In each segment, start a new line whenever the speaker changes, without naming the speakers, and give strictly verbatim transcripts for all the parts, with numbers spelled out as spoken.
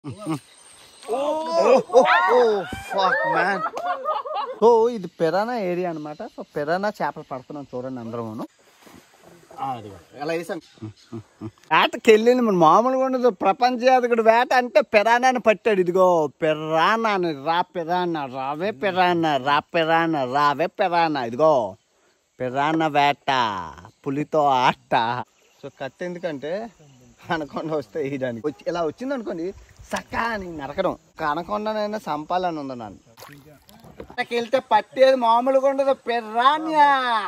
So ఇది piranha area అనమాట. So piranha చేపలు పడుతున్నాం చూడండి అందరము. ఎలా వేసాను వేటకి వెళ్ళింది మన మామూలుగా ఉండదు. ప్రపంచ యాదకుడు వేట అంటే పెరానాని పట్టాడు. ఇదిగో పెరానా అని, రా పెరానా, రావే పెరానా, రా పెరానా, రావే పెరానా. ఇదిగో పెరానా వేట, పులితో ఆట. సో కత్తి ఎందుకంటే అనకొండ వస్తే వేయడానికి వచ్చి ఇలా వచ్చింది అనుకోండి సక్కా అని నరకడం. అనకొండనైనా సంపాలని ఉంది నన్ను. వెళ్తే పట్టేది మామూలుగా ఉండదు. పెరానా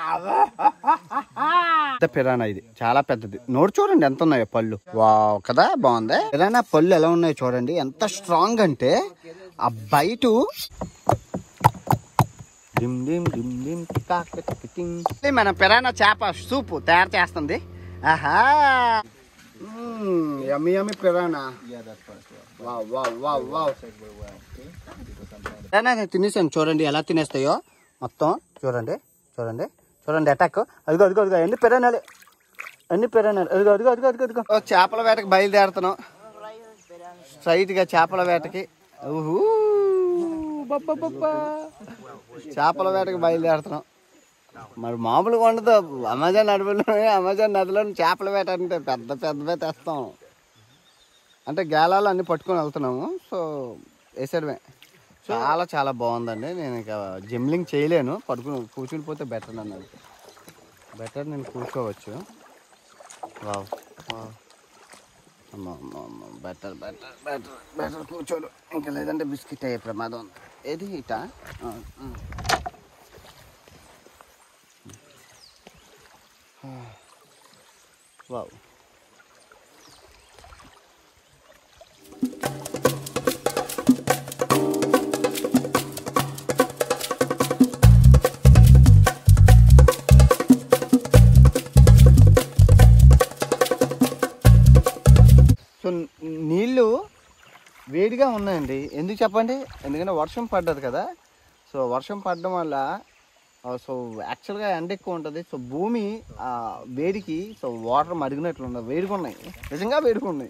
పెరానా ఇది చాలా పెద్దది. నోరు చూడండి ఎంత ఉన్నాయో పళ్ళు. వావ్ కదా, బాగుంది. పెరానా పళ్ళు ఎలా ఉన్నాయో చూడండి. ఎంత స్ట్రాంగ్ అంటే ఆ బయట మన పెరానా చేప సూపు తయారు చేస్తుంది. ఆహా yummy yummy piranha. Wow wow wow wow. Piranha తినేసాను చూడండి ఎలా తినేస్తాయో మొత్తం. చూడండి చూడండి చూడండి అటాక్. అదిగో అదిగో అదిగో ఎన్ని పెరానాలు, అన్ని పెరానాలు. అదిగో అదిగో అదిగో అదిగో అదిగో. చేపల వేటకి బయలుదేరుతున్నాం స్ట్రైట్ గా. చేపల వేటకి ఊహూ చేపల వేటకి బయలుదేరుతున్నాం. మరి మామూలుగా ఉండదు. అమెజాన్ అడవిలో, అమెజాన్ నదిలో చేపల వేట అంటే పెద్ద పెద్దవే తెస్తాం. అంటే గేలాలు అన్ని పట్టుకొని వెళ్తున్నాము. సో వేసేయడమే. చాలా చాలా బాగుందండి. నేను ఇక జిమ్లింగ్ చేయలేను, పడుకుని కూర్చుని పోతే బెటర్ అన్నది. బెటర్ నేను కూర్చోవచ్చు. Wow wow better better better better కూర్చోడు. ఇంకా లేదంటే బిస్కెట్ అయ్యే ప్రమాదం ఉంది. ఏది ఇటా వావ్. సో నీళ్ళు వేడిగా ఉన్నాయండి. ఎందుకు చెప్పండి? ఎందుకంటే వర్షం పడ్డది కదా. సో వర్షం పడడం వల్ల సో యాక్చువల్గా ఎండ ఎక్కువ ఉంటుంది. సో భూమి వేడికి సో వాటర్ మరిగినట్లు ఉండదు. వేడిగా ఉన్నాయి, నిజంగా వేడిగా ఉన్నాయి.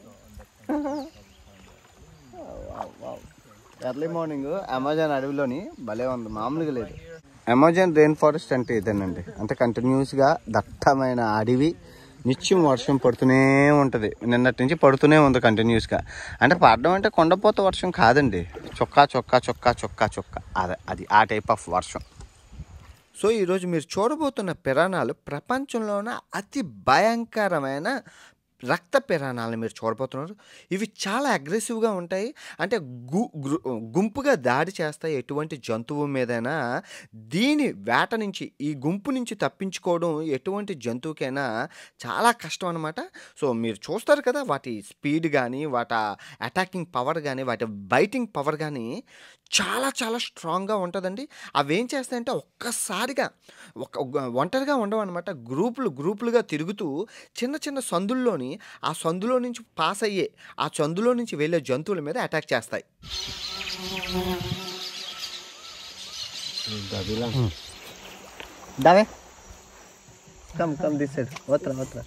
ఎర్లీ మార్నింగ్ అమెజాన్ అడవిలోని భలే ఉంది, మామూలుగా లేదు. అమెజాన్ రెయిన్ ఫారెస్ట్ అంటే ఇదేనండి. అంటే కంటిన్యూస్గా దట్టమైన అడవి, నిత్యం వర్షం పడుతూనే ఉంటుంది. నిన్నటి నుంచి పడుతూనే ఉంది కంటిన్యూస్గా. అంటే పడడం అంటే కొండపోత వర్షం కాదండి, చొక్కా చొక్కా చొక్కా చొక్కా చొక్కా అదే అది ఆ టైప్ ఆఫ్ వర్షం. సో ఈరోజు మీరు చూడబోతున్న పిరానాలు ప్రపంచంలోనే అతి భయంకరమైన రక్త పిరానాలను మీరు చూడబోతున్నారు. ఇవి చాలా అగ్రెసివ్గా ఉంటాయి. అంటే గు గుంపుగా దాడి చేస్తాయి ఎటువంటి జంతువు మీదైనా. దీని వేట నుంచి, ఈ గుంపు నుంచి తప్పించుకోవడం ఎటువంటి జంతువుకైనా చాలా కష్టం అనమాట. సో మీరు చూస్తారు కదా, వాటి స్పీడ్ కానీ, వాటి అటాకింగ్ పవర్ కానీ, వాటి బైటింగ్ పవర్ కానీ చాలా చాలా స్ట్రాంగ్గా ఉంటుందండి. అవి ఏం చేస్తాయంటే ఒక్కసారిగా ఒక ఒంటరిగా ఉండవు అనమాట. గ్రూపులు గ్రూపులుగా తిరుగుతూ చిన్న చిన్న సందుల్లోని, ఆ సందులో నుంచి పాస్ అయ్యే, ఆ సందులో నుంచి వెళ్ళే జంతువుల మీద అటాక్ చేస్తాయి. దావే కమ్ కమ్ దిస్ సైడ్ వత్రా వత్రా.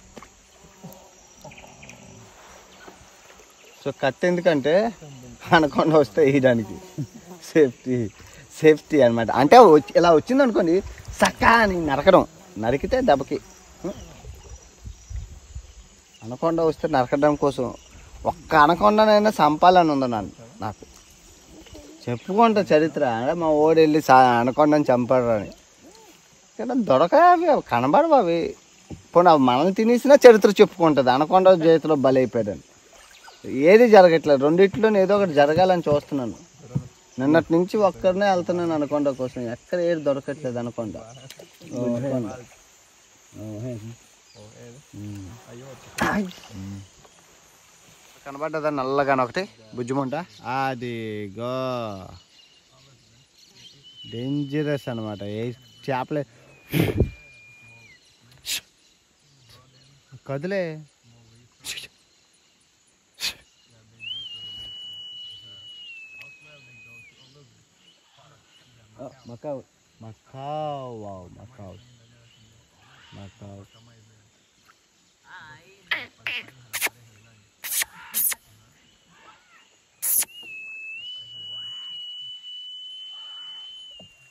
సో కత్తి ఎందుకంటే అనకొండ వస్తే వేయడానికి సేఫ్టీ సేఫ్టీ అనమాట. అంటే ఇలా వచ్చింది అనుకోండి సక్కా అని నరకడం. నరికితే దెబ్బకి. అనకొండ వస్తే నరకడం కోసం ఒక్క అనకొండనైనా సంపాలని ఉంది నన్ను నాకు. చెప్పుకుంటా చరిత్ర, మా ఓడి వెళ్ళి సా అనకొండని చంపాడు అని. కానీ దొరకాయి అవి, అవి కనబడవు అవి. ఇప్పుడు అవి మనల్ని తినేసినా చరిత్ర చెప్పుకుంటుంది అనకొండ చేతిలో బలైపోయాడని. ఏది జరగట్లేదు. రెండిట్లో ఏదో ఒకటి జరగాలని చూస్తున్నాను. నిన్నటి నుంచి ఒక్కరినే వెళ్తున్నాను అనకొండ కోసం. ఎక్కడ ఏది దొరకట్లేదు అనకొండ. కనబడ్డదా నల్లగాని ఒకటి బుజ్జిమంట? అది గో డేంజరస్ అనమాట. ఏ చేపలే కదిలే. Oh, Macau. Macau. Wow, Macau. Macau.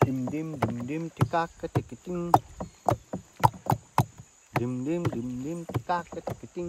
dim dim dim dim tikaka tikiting dim dim dim dim tikaka tikiting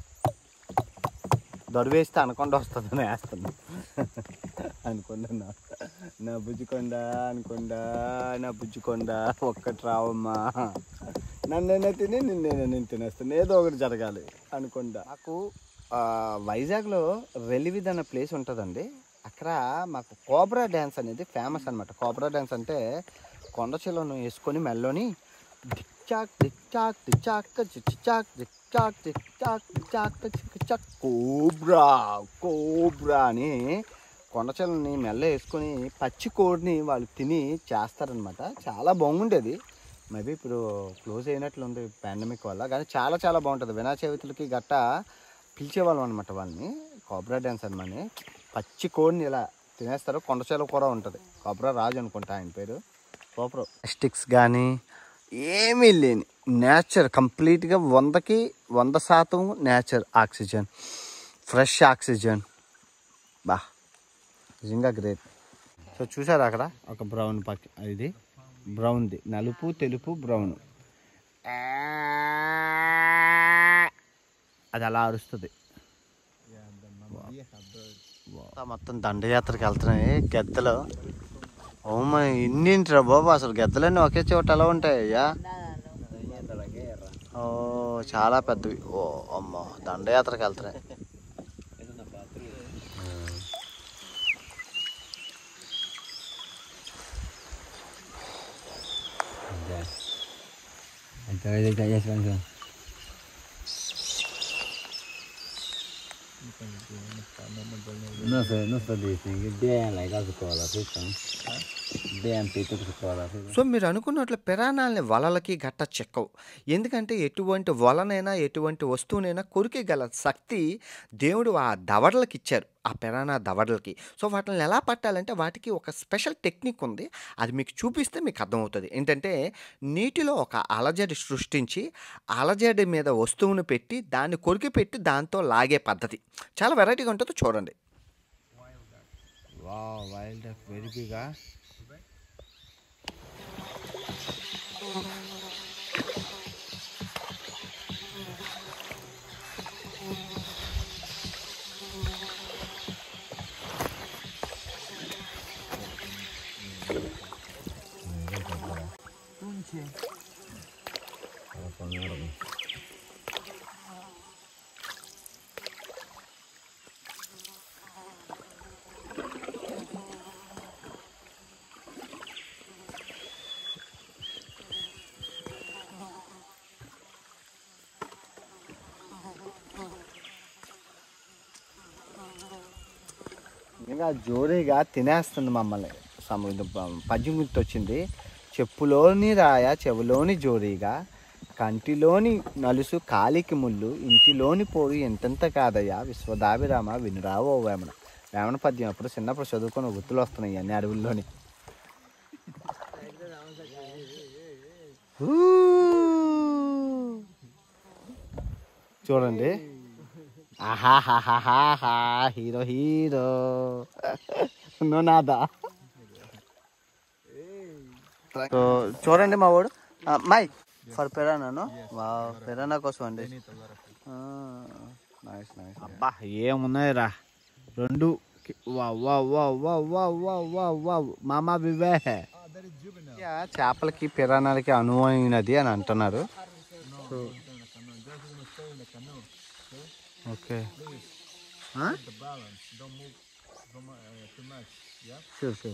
దొరవేస్తే అనకుండా వస్తుందని వేస్తాను అనుకున్నా నా బుజ్జికొండ అనుకుండా నా బుజ్జికొండ ఒక్కటి రావమ్మా నన్నైనా తిని నిన్నైనా నేను తినేస్తాను ఏదో ఒకటి జరగాలి అనుకుండా. నాకు వైజాగ్లో రెలివిద్ అనే ప్లేస్ ఉంటుందండి. అక్కడ మాకు కోబ్రా డ్యాన్స్ అనేది ఫేమస్ అనమాట. కోబ్రా డ్యాన్స్ అంటే కొండ చిల్లను వేసుకొని మెల్లోని దిక్చాక్ దిక్చాక్ దిక్చాక్ జిక్చాక్ దిక్చాక్ దిక్చాక్ దిక్చాక్ జిక్చాక్ కోబ్రా కోబ్రా అని కొండ చిల్లని మెల్ల వేసుకొని పచ్చి కోడిని వాళ్ళు తిని చేస్తారనమాట. చాలా బాగుండేది. మేబీ ఇప్పుడు క్లోజ్ అయినట్లుంది పాండమిక్ వల్ల, కానీ చాలా చాలా బాగుంటుంది. వినాయక చవితులకి గట్టా పిలిచేవాళ్ళం అనమాట వాళ్ళని. కోబ్రా డ్యాన్స్ అనమని పచ్చి కోడిని ఇలా తినేస్తారు. కొండచేల కూర ఉంటుంది. కోబ్రా రాజు అనుకుంటా ఆయన పేరు. కోబ్రా స్టిక్స్ కానీ ఏమీ లేని నేచర్, కంప్లీట్గా వందకి వంద శాతం నేచర్ ఆక్సిజన్, ఫ్రెష్ ఆక్సిజన్. బా నిజంగా గ్రేట్. సో చూసారు అక్కడ ఒక బ్రౌన్ పక్క, ఇది బ్రౌన్ది, నలుపు తెలుపు బ్రౌన్, అది అలా అరుస్తుంది. మొత్తం దండయాత్రకి వెళ్తున్నాయి గెద్దలు. ఓమా ఇన్నింటిరా బాబు, అసలు గెద్దలన్నీ ఒకే చోట ఎలా ఉంటాయ్యా? ఓ చాలా పెద్దవి. ఓ అమ్మో దండయాత్రకి వెళ్తున్నాయి.
No sé, no sé distinguir bien la casa con la ficha.
So మీరు అనుకున్నట్లు పిరాణాలని వలలకి గట్ట చెక్కవు. ఎందుకంటే ఎటువంటి వలనైనా ఎటువంటి వస్తువునైనా కొరికేగల శక్తి దేవుడు ఆ దవడలకి ఇచ్చారు, ఆ పిరాణా దవడలకి. సో వాటిని ఎలా పట్టాలంటే వాటికి ఒక స్పెషల్ టెక్నిక్ ఉంది. అది మీకు చూపిస్తే మీకు అర్థమవుతుంది. ఏంటంటే నీటిలో ఒక అలజడి సృష్టించి అలజడి మీద వస్తువును పెట్టి దాన్ని కొరికి పెట్టి దాంతో లాగే పద్ధతి చాలా వెరైటీగా ఉంటుంది. చూడండి. వావ్, వైల్డ్ డక్ వెరీ బిగా. ఇంకా జోరీగా తినేస్తుంది మమ్మల్ని. పద్యం గుర్తొచ్చింది. చెప్పులోని రాయ చెవులోని జోరీగా, కంటిలోని నలుసు కాలికి ముళ్ళు, ఇంటిలోని పోయి ఎంతెంత కాదయ్యా విశ్వదాభిరామ వినురావో వేమన. వేమన పద్యం అప్పుడు చిన్నప్పుడు చదువుకొని గుర్తులు వస్తున్నాయి అన్ని అడవుల్లోని. చూడండి. ఆహాహాహాహా హీరో హీరో నో నాదా. సో చూడండి మా వాడు మైక్ ఫర్ పెరానాను. వా పెరానా కోసం అండి. Nice nice. అబ్బా ఏమున్నాయి రా రెండు. వా వా వా వా వా వా వా వా మామా వివే. చేపలకి పిరానాలకి అనువైనది అని అంటున్నారు. Okay sure sure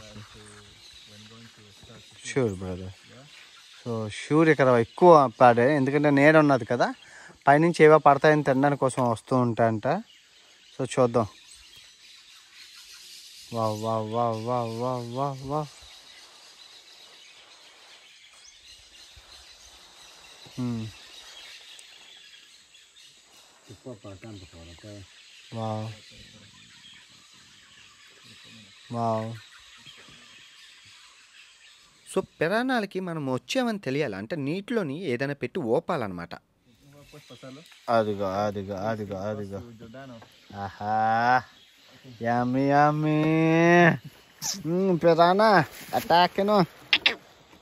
sure brother. So sure ఇక్కడ ఎక్కువ పాడే, ఎందుకంటే నీడ ఉన్నది కదా, పైనుంచి ఏవో పడతాయని తినడానికి కోసం వస్తూ ఉంటాయంట. సో చూద్దాం. వా వా వా వా వా వా వా. Wow wow. సో పిరాణాలకి మనం వచ్చామని తెలియాలి అంటే నీటిలోని ఏదైనా పెట్టి ఓపాలన్నమాట. అదిగో అదిగో అదిగో అదిగో. ఆహా యమ్మీ యమ్మీ పిరానా అటాక్ను.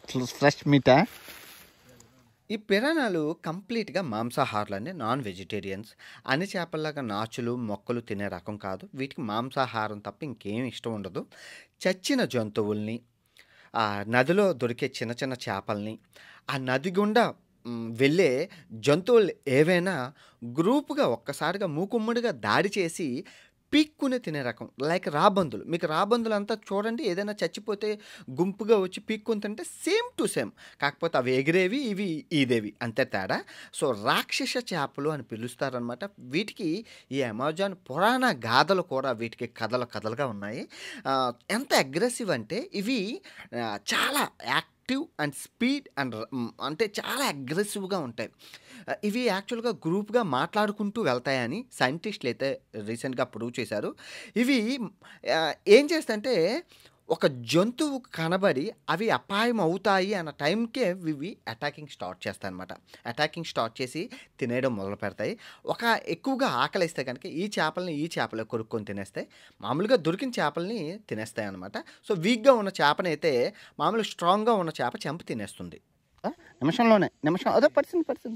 ఫ్రెష్ మీటా. ఈ పిరానాలు కంప్లీట్గా మాంసాహారులు అండి, నాన్ వెజిటేరియన్స్. అన్ని చేపల్లాగా నాచులు మొక్కలు తినే రకం కాదు. వీటికి మాంసాహారం తప్ప ఇంకేం ఇష్టం ఉండదు. చచ్చిన జంతువుల్ని, ఆ నదిలో దొరికే చిన్న చిన్న చేపల్ని, ఆ నది గుండా మ్, వెళ్ళే జంతువులు ఏవైనా గ్రూపుగా ఒక్కసారిగా మూకుమ్మడిగా దాడి చేసి పీక్కుని తినే రకం. లైక్ రాబందులు, మీకు రాబందులు అంతా చూడండి, ఏదైనా చచ్చిపోతే గుంపుగా వచ్చి పీక్కుని తింటే సేమ్ టు సేమ్. కాకపోతే అవి ఎగిరేవి, ఇవి ఈదేవి, అంతే తేడా. సో రాక్షస చేపలు అని పిలుస్తారనమాట వీటికి. ఈ అమెజాన్ పురాణ గాథలు కూడా వీటికి కథలు కథలుగా ఉన్నాయి. ఆ, ఎంత అగ్రెసివ్ అంటే ఇవి ఆ, చాలా యాక్టివ్ అండ్ స్పీడ్ అండ్ అంటే చాలా అగ్రెసివ్గా ఉంటాయి. ఆ, ఇవి యాక్చువల్గా గ్రూప్గా మాట్లాడుకుంటూ వెళ్తాయని సైంటిస్టులు అయితే రీసెంట్గా ప్రూవ్ చేశారు. ఇవి ఆ, ఏం చేస్తాయంటే ఒక జంతువు కనబడి అవి అపాయం అవుతాయి అన్న టైంకే ఇవి అటాకింగ్ స్టార్ట్ చేస్తాయి అనమాట. అటాకింగ్ స్టార్ట్ చేసి తినేయడం మొదలు పెడతాయి. ఒక ఎక్కువగా ఆకలిస్తే కనుక ఈ చేపల్ని ఈ చేపలు కొరుక్కొని తినేస్తాయి. మామూలుగా దొరికిన చేపల్ని తినేస్తాయి అనమాట. సో వీక్గా ఉన్న చేపని అయితే మామూలు స్ట్రాంగ్గా ఉన్న చేప చెంప తినేస్తుంది. ఆ, నిమిషంలోనే నిమిషం అదే పడిసింది పడిసింది.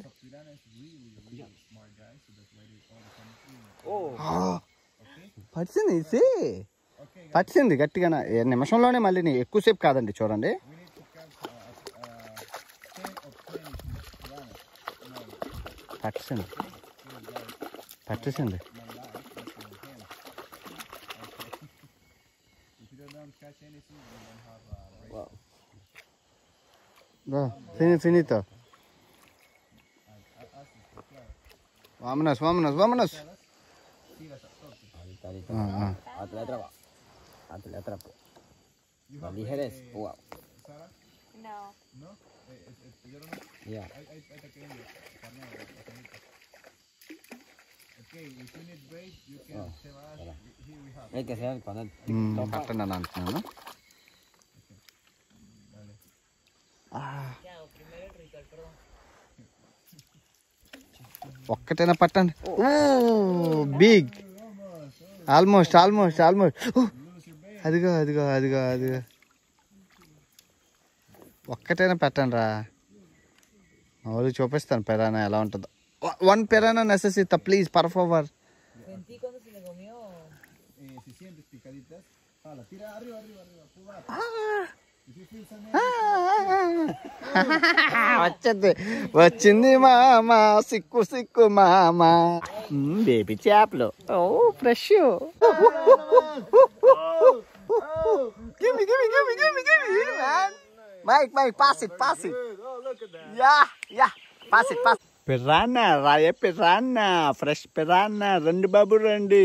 పడిసింది ఇది పడిసింది గట్టిగా నిమిషంలోనే. మళ్ళీ నీ ఎక్కువసేపు కాదండి, చూడండి. పట్టిసింది పట్టేసింది. ఫిని ఫినితో వామనస్ వామనస్ వామనస్.
Atleta, atleta, ligeres, wow.
No.
Yeah. Hay que hacer cuando
పట్టండి అని అంటున్నాను. ఒక్కటైనా పట్టండి. Big, almost almost almost. అదిగో అదిగో అదిగో అదిగో. ఒక్కటైనా పెట్టండి రా, వాళ్ళు చూపిస్తాను పిరానా ఎలా ఉంటుందో. వన్ పిరానా నెసెసితా ప్లీజ్ పర్ ఫవర్. వచ్చింది వచ్చింది మామ, సిక్కు సిక్కు మామ. బేబీ చేపలు, oh fresh. Mike mike pass it pass it. Yeah yeah pass it pass. Piranha రాయే పిరానా, ఫ్రెష్ పిరానా. రండి బాబు రండి.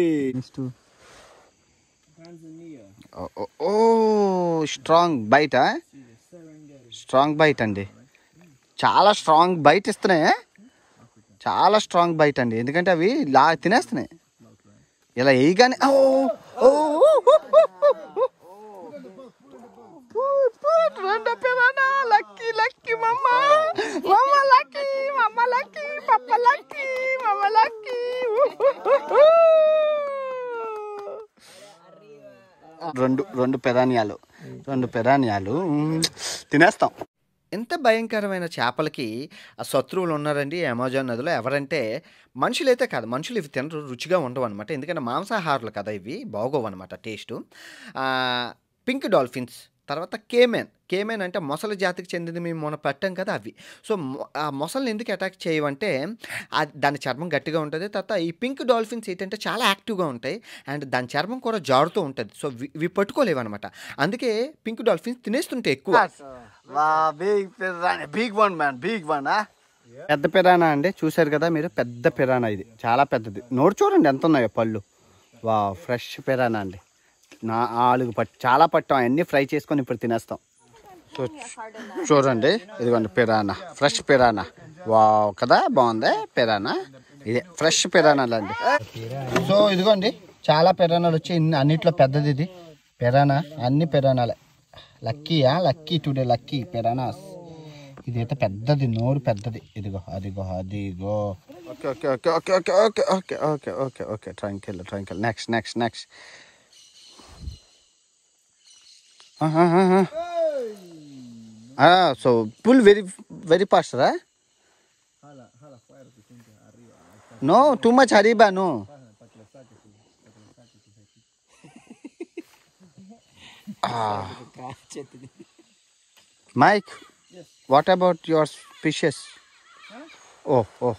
Oh strong bite, strong bite అండి. చాలా స్ట్రాంగ్ బైట్ ఇస్తున్నాయి, చాలా స్ట్రాంగ్ బైట్ అండి. ఎందుకంటే అవి లా తినేస్తున్నాయి ఇలా వేయగానే. లక్కీ లక్కీ మమ్మ మమ్మ లక్కీ మమ్మ లక్కీ పప్ప లక్కీ మమ్మ లక్కీ. రెండు రెండు పెరానియాలు రెండు పెరానియాలు తినేస్తాం. ఎంత భయంకరమైన చేపలకి ఆ శత్రువులు ఉన్నారండి అమెజాన్ నదిలో. ఎవరంటే మనుషులైతే కాదు, మనుషులు ఇవి తినరు, రుచిగా ఉండవు అనమాట. ఎందుకంటే మాంసాహారులు కదా, ఇవి బాగోవు అనమాట టేస్టు. పింక్ డాల్ఫిన్స్, తర్వాత కేమెన్. కేమెన్ అంటే మొసలి జాతికి చెందింది, మేము మొన్న పెట్టాం కదా అవి. సో ఆ మొసల్ని ఎందుకు అటాక్ చేయవంటే దాని చర్మం గట్టిగా ఉంటుంది. తర్వాత ఈ పింక్ డాల్ఫిన్స్ ఏంటంటే చాలా యాక్టివ్గా ఉంటాయి అండ్ దాని చర్మం కూడా జారుతూ ఉంటుంది. సో ఇవి పట్టుకోలేవు అనమాట. అందుకే పింక్ డాల్ఫిన్స్ తినేస్తుంటే ఎక్కువ. Big one man, big one. పెద్ద పిరానా అండి, చూసారు కదా మీరు, పెద్ద పిరానా ఇది, చాలా పెద్దది. నోరు చూడండి ఎంత ఉన్నాయో పళ్ళు. వా ఫ్రెష్ పిరానా అండి. నాలుగు పట్టు చాలా పట్టాం, అవన్నీ ఫ్రై చేసుకొని ఇప్పుడు తినేస్తాం. సో చూడండి ఇదిగోండి పిరానా, ఫ్రెష్ పిరానా. వావ్ కదా, బాగుంది పిరానా. ఇదే ఫ్రెష్ పిరానాలు అండి. సో ఇదిగోండి చాలా పిరానాలు వచ్చి అన్నిట్లో పెద్దది ఇది పిరానా. అన్ని పిరానాలే. లక్కీయా, లక్కీ టుడే లక్కీ పిరానాస్. ఇదైతే పెద్దది, నోరు పెద్దది. ఇదిగో అదిగో అదిగో. Okay okay okay okay okay okay okay okay okay okay ట్రంకిల్ ట్రంకిల్. Next next next. Ah, so pull very very fast, right? No, too much hariba, no. Ah. Mike, what about your fishes? Oh, oh,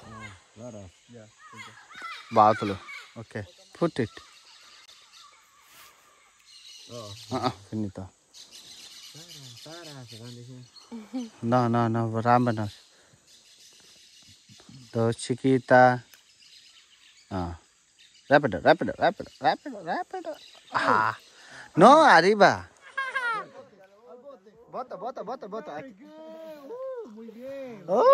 baatulu. Okay, put it. Ah, uh finito. No, no, no, Ramanas. Dos chiquita. Ah. Rapido, rapido, rapido, rapido, rapido. Ah. No, arriba. Bota, bota, bota, bota. Aqui. Muy bien. Oh.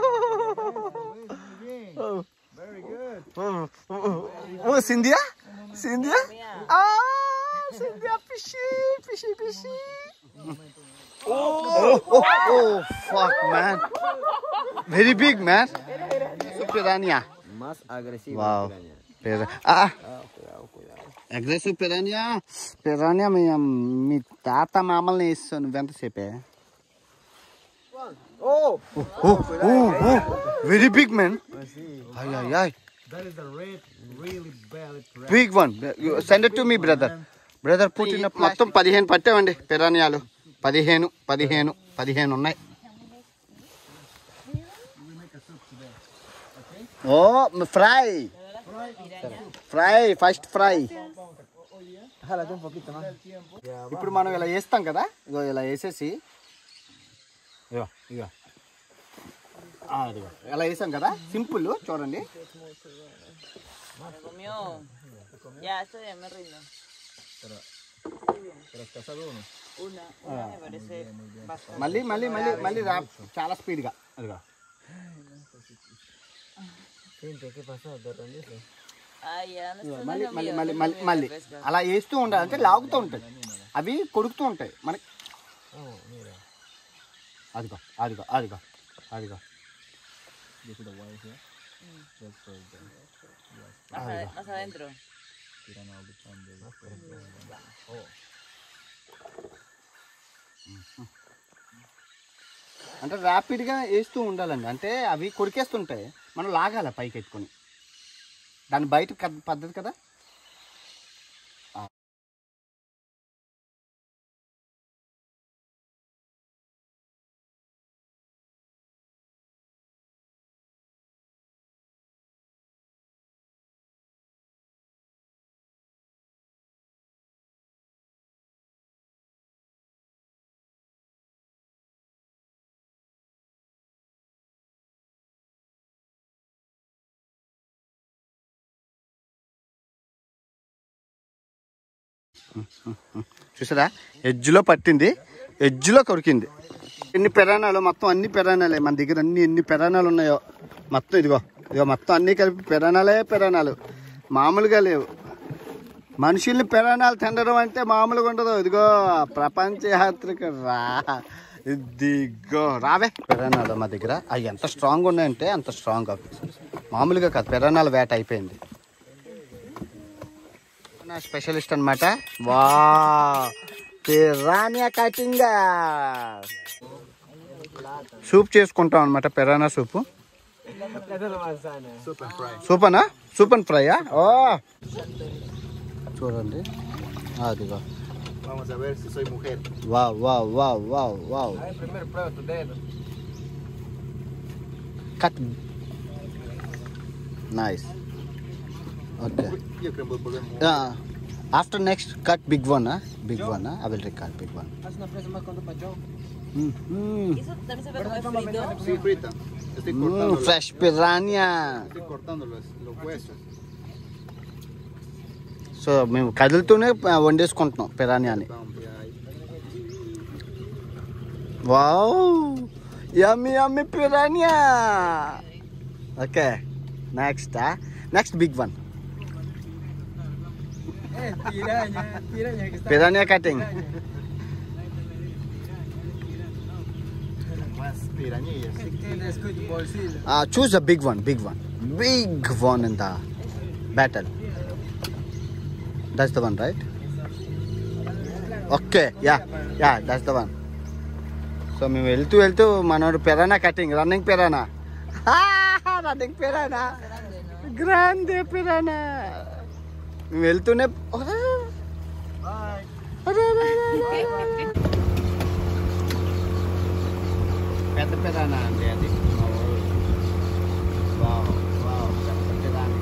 Oh. Very good. Oh, oh, oh, Cynthia? Cynthia? Ah, Cynthia, fishy, fishy, fishy. Oh, oh, oh, fuck, man. Very big, man. Piranha.
Más agresivo.
Wow. Ah, agressive piranha. Piranha, మీ మీ తాత మామల్ని వేస్తాను ఎంతసేపే. Oh, oh, oh, oh, very big, man. Ay, ay, ay.
That is the red, really bad.
Big one. You send it to me, brother. Brother, put in a మొత్తం పదిహేను పట్టామండి పిరానియాలు. పదిహేను పదిహేను పదిహేను ఉన్నాయి. Oh fry fry first fry. ఇప్పుడు మనం ఇలా వేస్తాం కదా, ఇగో ఇలా వేసేసి ఇగో ఇగో ఇదిగో ఇలా వేసాం కదా, సింపుల్ చూడండి.
Ya, esto ya me rindo.
మళ్ళీ మళ్ళీ మళ్ళీ మళ్ళీ రా చాలా స్పీడ్గా అదిగో. మళ్ళీ మళ్ళీ మళ్ళీ మళ్ళీ మళ్ళీ అలా వేస్తూ ఉండాలి, అంటే లాగుతూ ఉంటాయి అవి, కొడుకుతూ ఉంటాయి మనకి. అదిగో అదిగో అదిగో అదిగో
Más adentro.
అంటే ర్యాపిడ్గా వేస్తూ ఉండాలండి, అంటే అవి కొరికేస్తుంటాయి, మనం లాగాలి పైకి ఎత్తుకొని. దాని బయట పద్ధతి కదా. చూసారా, ఎడ్జ్లో పట్టింది, ఎడ్జ్లో కొరికింది. ఎన్ని పెరానాలు, మొత్తం అన్ని పెరానాలే మన దగ్గర, అన్ని ఎన్ని పెరానాలు ఉన్నాయో మొత్తం. ఇదిగో ఇదిగో మొత్తం అన్నీ కలిపి పెరానాలే పెరానాలు, మామూలుగా లేవు. మనుషుల్ని పెరానాలు తినడం అంటే మామూలుగా ఉండదు. ఇదిగో ప్రపంచ యాత్రిక రా, ఇదిగో రావే పెరానాలు మా దగ్గర. అవి ఎంత స్ట్రాంగ్ ఉన్నాయంటే అంత స్ట్రాంగ్, అవి మామూలుగా కాదు. పెరానాల వేట అయిపోయింది. నా స్పెషలిస్ట్ అనమాట. వా పిరానియా కటింగ్ సూప్ చేసుకుంటాం అనమాట, పిరానా సూపు. సూపనా, సూప్ అండ్ ఫ్రైయా? ఓ చూడండి అదిగో. వా వా వా వా వా cut nice. Okay. Uh, after next cut big one, huh? Big one, huh? I will record big one. Mm-hmm.
¿Eso también se puede comer frito?
Sí, frita. Estoy
Mm,
cortando.
fresh piranha.
Estoy cortando los, los huesos.
So మేము కదులుతూనే వండేసుకుంటున్నాం పిరానియాని. Wow, yummy yummy piranha. Okay, next next big one. Piranha cutting.
Más pirañillas.
Uh, choose a big one, big one. Big one in the battle. That's the one, right? Okay, yeah, yeah, that's the one. So మేము వెళ్తూ వెళ్తూ మనోడు piranha cutting running piranha running piranha గ్రాండే piranha మేము వెళ్తూనే పెద్ద piranha అండి అది వావ్ వావ్ పెద్ద పెరానా.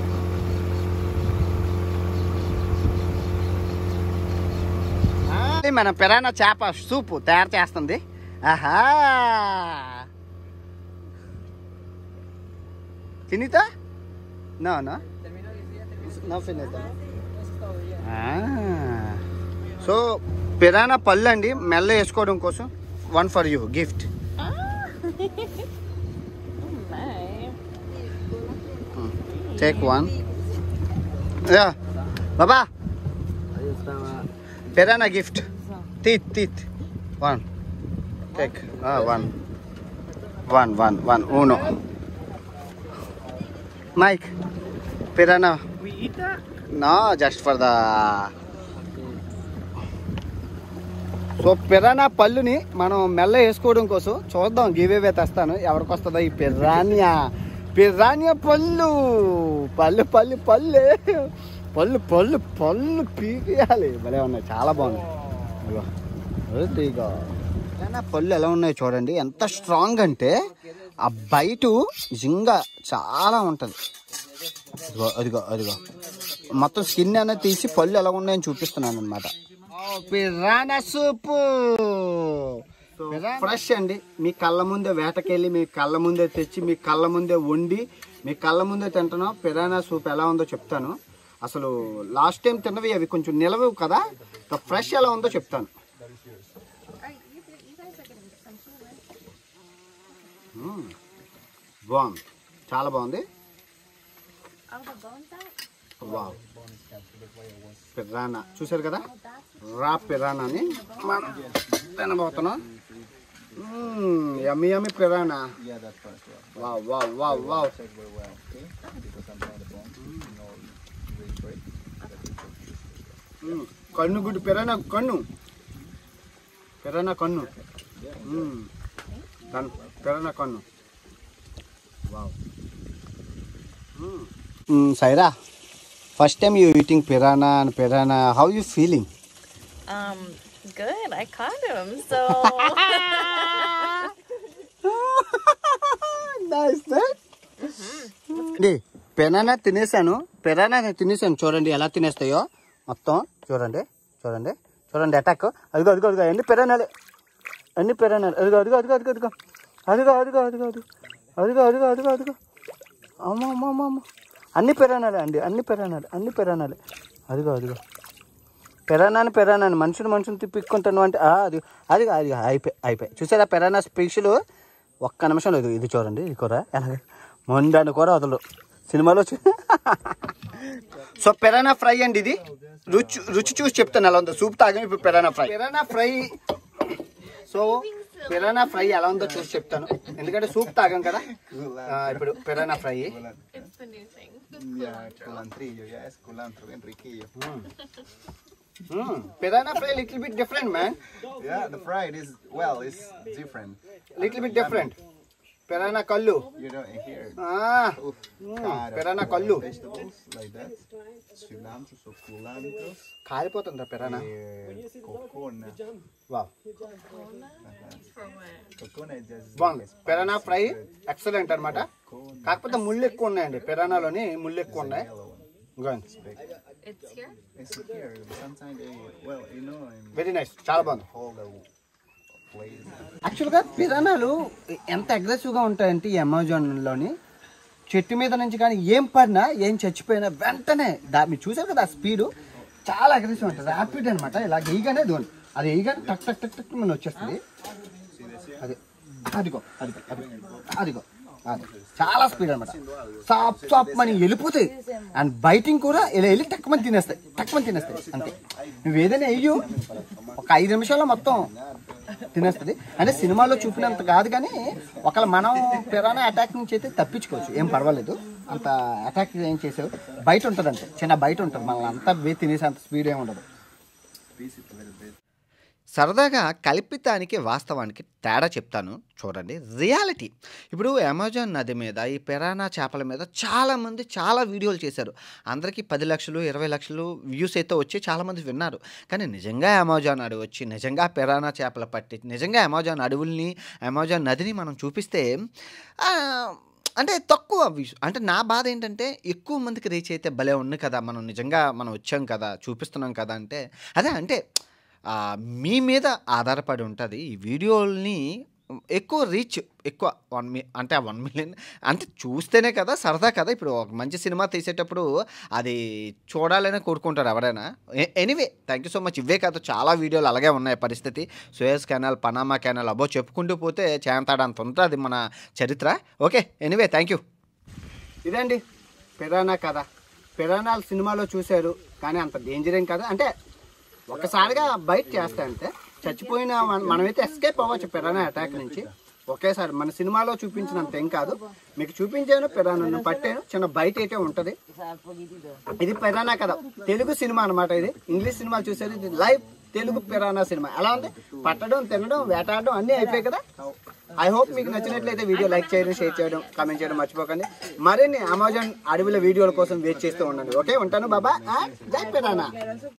మన పెరానా చేప సూపు తయారు చేస్తుంది. ఆహా తినితా నో నో నో ఫినితా. సో పెరానా పళ్ళు అండి మెల్ల వేసుకోవడం కోసం. One for you gift. Take one బాబా piranha gift. teeth teeth one take ah one one one one uno Mike piranha we eat that no just for the so పిరానా పళ్ళుని మనం మెల్ల వేసుకోవడం కోసం చూద్దాం. గివ్ అవే తెస్తాను ఎవరికి వస్తుందో ఈ పిరానియా పిరానియా పళ్ళు పళ్ళు పళ్ళు పళ్ళు పళ్ళు పళ్ళు పళ్ళు పీకేయాలి. భలే ఉన్నాయి చాలా బాగున్నాయి. పళ్ళు ఎలా ఉన్నాయో చూడండి. ఎంత స్ట్రాంగ్ అంటే ఆ బయట నిజంగా చాలా ఉంటుంది. అదిగో అదిగో అదిగో మొత్తం స్కిన్ అనేది తీసి పళ్ళు ఎలా ఉన్నాయని చూపిస్తున్నాను అనమాట. పిరానా సూపు ఫ్రెష్ అండి. మీ కళ్ళ ముందే వేటకెళ్ళి మీ కళ్ళ ముందే తెచ్చి మీ కళ్ళ ముందే వండి మీ కళ్ళ ముందే తింటున్నాం. పిరానా సూప్ ఎలా ఉందో చెప్తాను. అసలు లాస్ట్ టైం తిన్నవి అవి కొంచెం నిలవవు కదా, ఫ్రెష్ ఎలా ఉందో చెప్తాను. బాగుంది చాలా బాగుంది. వావ్ పిరానా చూసారు కదా, రా పిరానాని మనం తినబోతున్నాం. Yummy yummy piranha. Wow wow wow wow కన్ను గుడ్డు పిరానా కన్ను పిరానా కన్ను పిరానా కన్ను. వావ్ సైరా first time you eating piranha and piranha how you feeling?
Um, good. I caught him, so.
Nice, right? అండి పిరానా తినేసాను. పిరానా తినేసాను. చూడండి ఎలా తినేస్తాయో మొత్తం. చూడండి చూడండి చూడండి అటాక్. అదిగో అదిగో అదిగో అన్ని పిరానాలు అన్ని పిరానాలు. అదిగో అదిగో అదిగో అదిగో అదిగో అదిగో అదిగో అదిగో అదిగో అదిగో అదిగో అదిగో అదిగో అమ్మ అమ్మ అమ్మ అమ్మ అన్ని పిరానాలే అండి అన్ని పిరానాలు అన్ని పిరానాలే. అదిగో అదిగో పిరానాని పిరానాని మనుషులు మనుషులు తిప్పిక్కుంటాను అంటే అది అది అది అయిపోయి అయిపోయి చూసారా పిరానా స్పెషల్. ఒక్క నిమిషం లేదు. ఇది చూడండి ఈ కూర ఎలాగ మొండాన్ని కూర వదలు సినిమాలో. సో పిరానా ఫ్రై అండి ఇది. రుచి రుచి చూసి చెప్తాను ఎలా ఉందో. సూప్ తాగాం ఇప్పుడు piranha fry. Piranha fry so piranha fry ఎలా ఉందో చూసి చెప్తాను ఎందుకంటే సూప్ తాగాం కదా. ఇప్పుడు piranha fry piranha fry little bit different, man.
Yeah, the fried is, well, it's different.
Little bit different. Piranha kallu.
You know, in here.
Ah.
Oof,
Mm. Piranha kallu.
vegetables like that. Cilantro, succulentros.
కాలిపోతుందా piranha?
Eh, cocona.
Wow
Cocona is just.
బాగుంది. Piranha fry excellent అనమాట. కాకపోతే ముళ్ళు ఎక్కువ ఉన్నాయండి పిరానాలోని. ముళ్ళు ఎక్కువ ఉన్నాయి.
It's here?
It's here. Sometimes they, well, you know, in
very nice చాలా బాగుంది.
all the place.
యాక్చువల్గా పిరానాలు ఎంత అగ్రెసివ్గా ఉంటాయంటే ఈ అమెజాన్లోని చెట్టు మీద నుంచి కానీ ఏం పడినా ఏం చచ్చిపోయినా వెంటనే దా మీరు చూసారు కదా ఆ స్పీడు చాలా అగ్రెసివ్ ఉంటుంది. ర్యాపిడ్ అనమాట. ఇలా వేయగానే దోని అది వేయగానే టక్ టక్ టక్ టక్ మన వచ్చేస్తుంది. అది అదిగో అదిగో అదిగో అదిగో అది చాలా స్పీడ్ అనమాట. సాప్ సాప్ మని వెళ్ళిపోతాయి. అండ్ బైటింగ్ కూడా ఇలా వెళ్ళి తక్కువని తినేస్తాయి తక్కువని తినేస్తాయి అంతే. నువ్వు ఏదైనా వెయ్యు ఒక ఐదు నిమిషాల్లో మొత్తం తినేస్తుంది. అంటే సినిమాలో చూపినంత కాదు కానీ ఒకవేళ మనం పిరానా అటాక్ నుంచి అయితే తప్పించుకోవచ్చు. ఏం పర్వాలేదు. అంత అటాక్ ఏం చేసావు బయట ఉంటుంది అంటే చిన్న బయట ఉంటుంది. మనల్ని అంతా వే తినేసి అంత స్పీడ్ ఏమి ఉండదు. సరదాగా కల్పితానికి వాస్తవానికి తేడా చెప్తాను చూడండి. రియాలిటీ ఇప్పుడు అమెజాన్ నది మీద ఈ పిరానా చేపల మీద చాలామంది చాలా వీడియోలు చేశారు. అందరికీ పది లక్షలు ఇరవై లక్షలు వ్యూస్ అయితే వచ్చి చాలామంది విన్నారు. కానీ నిజంగా అమెజాన్ అడవి వచ్చి నిజంగా పిరానా చేపలు పట్టి నిజంగా అమెజాన్ అడవుల్ని అమెజాన్ నదిని మనం చూపిస్తే అంటే తక్కువ వ్యూస్. అంటే నా బాధ ఏంటంటే ఎక్కువ మందికి రీచ్ అయితే భలే ఉంది కదా, మనం నిజంగా మనం వచ్చాం కదా, చూపిస్తున్నాం కదా. అంటే అదే అంటే మీ మీద ఆధారపడి ఉంటుంది. ఈ వీడియోల్ని ఎక్కువ రీచ్ ఎక్కువ వన్ మీ అంటే వన్ మిలియన్ అంటే చూస్తేనే కదా సరదా కదా. ఇప్పుడు ఒక మంచి సినిమా తీసేటప్పుడు అది చూడాలని కోరుకుంటారు ఎవరైనా. Anyway thank you so much. ఇవే కాదు చాలా వీడియోలు అలాగే ఉన్నాయి పరిస్థితి. సూయజ్ కెనాల్, పనామా కెనాల్, అబ్బో చెప్పుకుంటూ పోతే చేంతాడంత ఉంటుంది మన చరిత్ర. Okay anyway thank you. ఇదండి పిరానా కథ. పిరానాలు సినిమాలో చూశారు కానీ అంత డేంజర్ ఏం కదా. అంటే ఒకసారిగా బైట్ చేస్తా అంటే చచ్చిపోయిన మనమైతే ఎస్కేప్ అవ్వచ్చు పిరానా అటాక్ నుంచి. ఒకేసారి మన సినిమాలో చూపించినంత ఏం కాదు. మీకు చూపించాను పిరానా పట్టాను, చిన్న బైట్ అయితే ఉంటుంది. ఇది పిరానా కదా, తెలుగు సినిమా అనమాట. ఇది ఇంగ్లీష్ సినిమాలు చూసేది, ఇది లైవ్ తెలుగు పిరానా సినిమా. ఎలా ఉంది? పట్టడం, తినడం, వేటాడడం అన్నీ అయిపోయాయి కదా. ఐ హోప్ మీకు నచ్చినట్లయితే వీడియో లైక్ చేయడం, షేర్ చేయడం, కామెంట్ చేయడం మర్చిపోకండి. మరిన్ని అమెజాన్ అడవుల వీడియోల కోసం వెయిట్ చేస్తూ ఉండండి. ఓకే ఉంటాను బాబా. జై పిరానా.